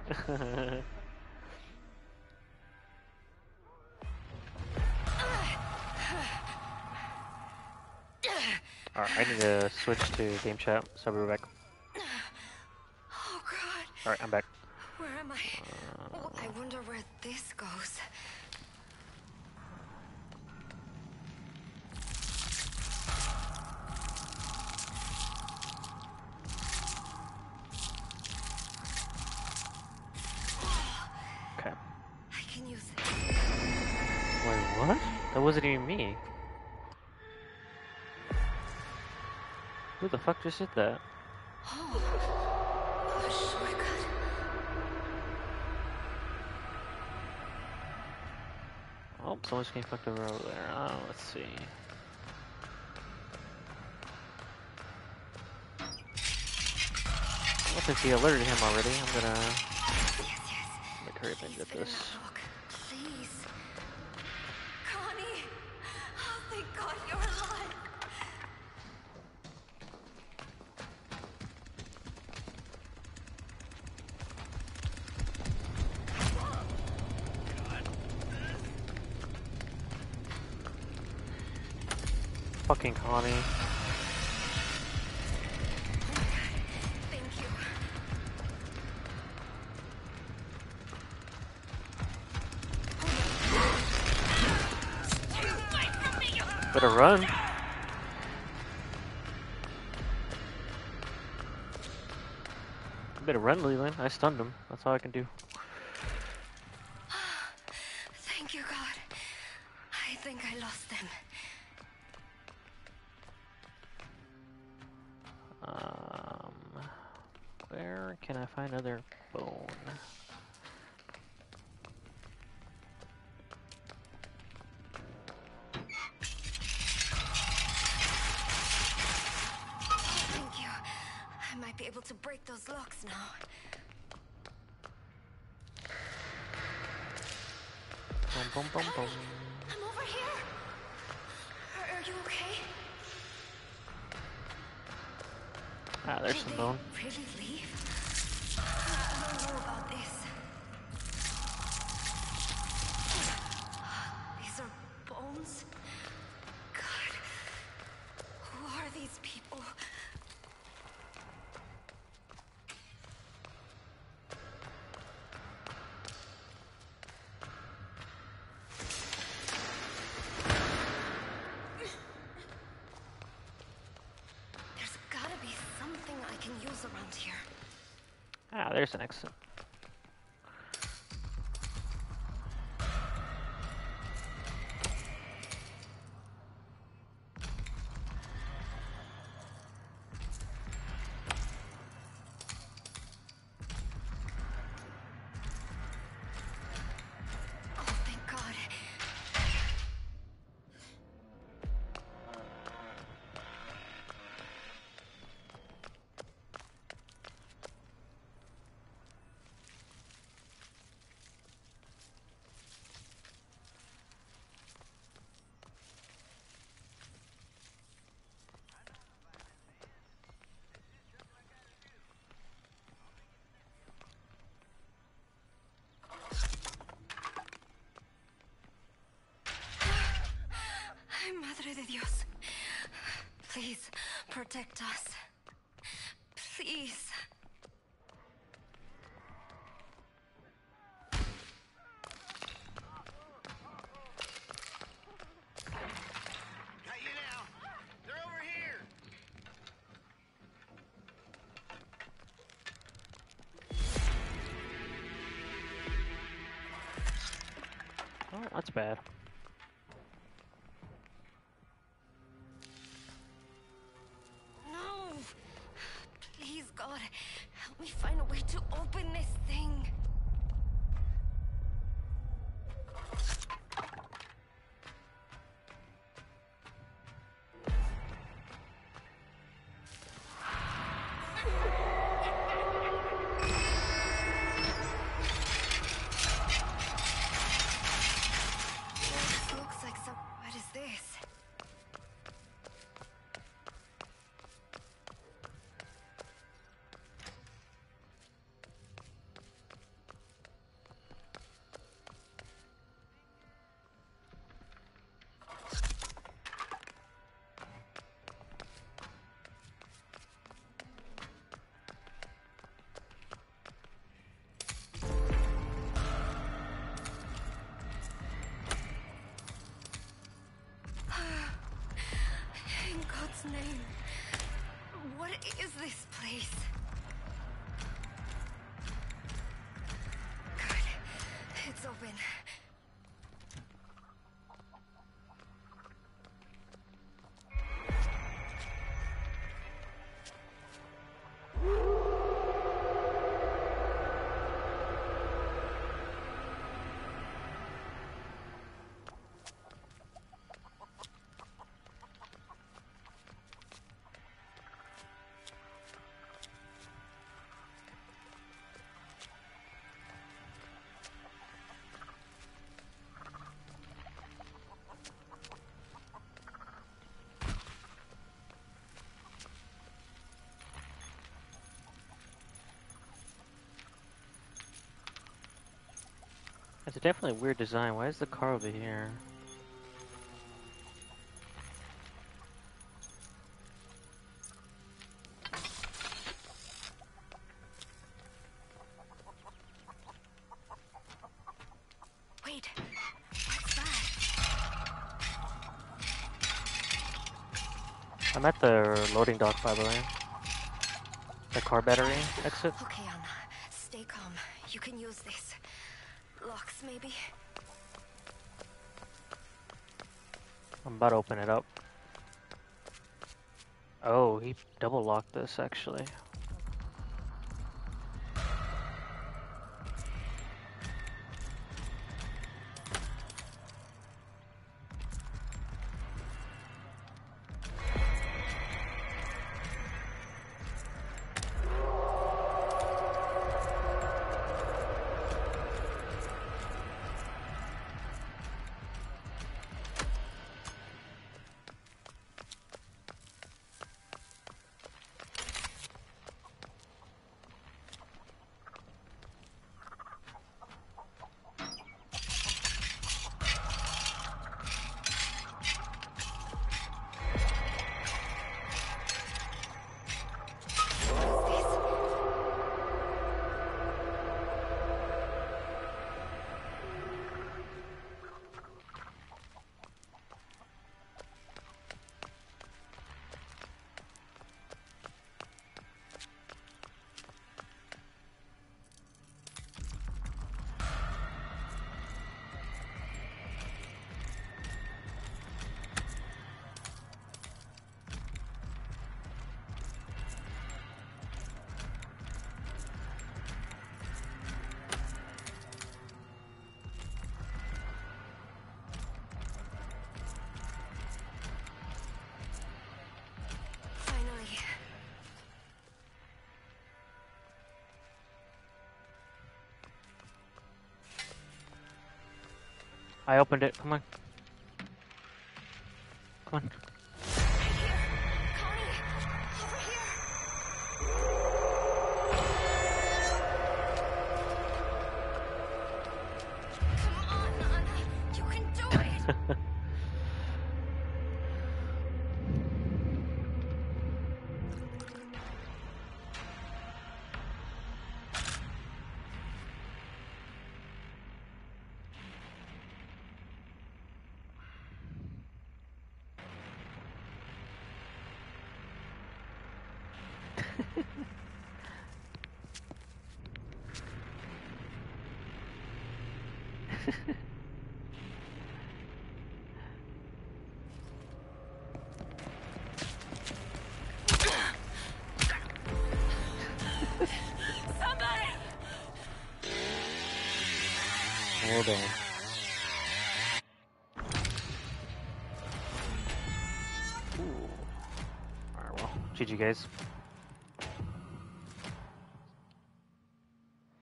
Alright, I need to switch to game chat, so I'll be right back. Oh God. Alright, I'm back. Where am I? Oh, I wonder where this goes. Okay. I can use it. Wait, what? That wasn't even me. Who the fuck just did that? Oh, a shortcut. Oh, someone's getting fucked over there. Oh, let's see. Well, since he alerted him already, I'm gonna make hurry up and get this. Please. Connie! Oh, thank God you're alive. Fucking Connie. Thank you. Better run. Better run, Leland. I stunned him. That's all I can do. Thank you, God. I think I lost them. Where can I find another bone? Thank you. I might be able to break those locks now. Boom, boom, boom, boom. I'm over here. Are you okay? Ah, there's some bone. Did they really leave? I don't know about this. These are bones? God. Who are these people? There's gotta be something I can use around here. Ah, there's an exit. Oh, thank God. Ay, Madre de Dios. Please, protect us. Please. Got you now. They're over here. Oh, that's bad. No. Please, God, help me find a way to open this thing. This looks like some... What is this? is open. It's definitely a weird design. Why is the car over here? Wait, what's that? I'm at the loading dock, by the way. The car battery exit. Okay, Anna, stay calm. You can use this. Locks, maybe? I'm about to open it up. Oh, he double locked this actually. Finally. I opened it. Come on. Come on. Hold on. Ooh. Alright, well, GG guys.